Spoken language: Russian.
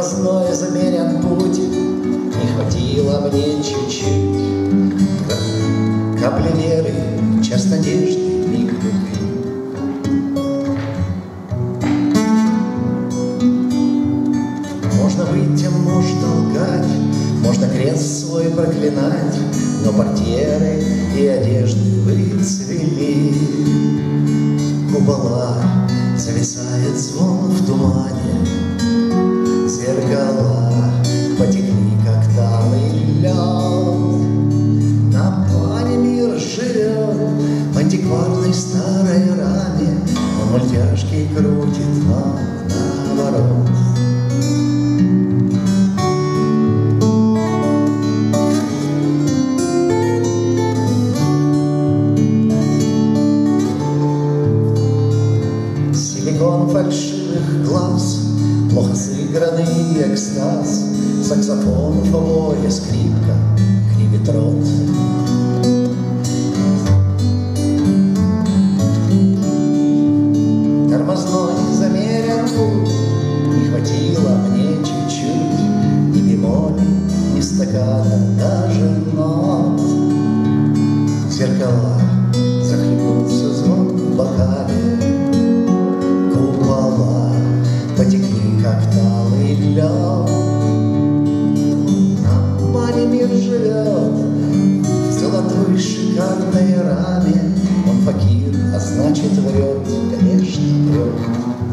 Тормозной замерен путь, не хватило мне чуть-чуть. Капля веры, час надежды, миг любви. Можно выйти, можно лгать, можно крест свой проклинать, но портьеры и одежды выцвели. Купола, зависает звон в тумане, зеркала потекли, как талый лед. На плане мир живет в антикварной старой раме, он мультяшки крутит, но наоборот. Силикон фальшивых глаз, плохо сыгранный экстаз, саксофон в фаворе, скрипка, кривит рот. Тормозной замерен путь, не хватило мне чуть-чуть ни бемоли, ни стакана, даже нот. Зеркала захлебнутся звон в бокале, купола потекли, как талый лед. На плане мир живет в золотой шикарной раме, он факир, а значит врет, конечно врет.